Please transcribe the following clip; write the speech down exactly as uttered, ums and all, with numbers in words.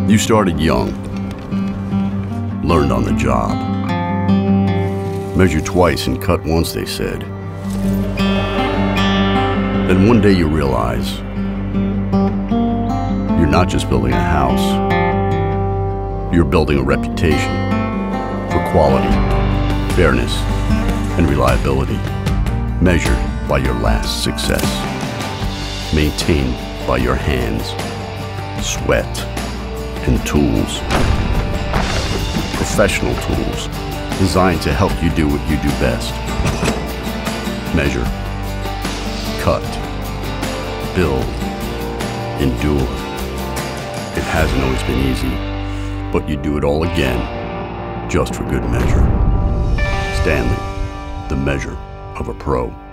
You started young, learned on the job. Measure twice and cut once, they said. Then one day you realize you're not just building a house, you're building a reputation for quality, fairness, and reliability, measured by your last success, maintained by your hands, sweat, and tools. Professional tools designed to help you do what you do best. Measure, cut, build, endure. It hasn't always been easy, but you do it all again, just for good measure. Stanley, the measure of a pro.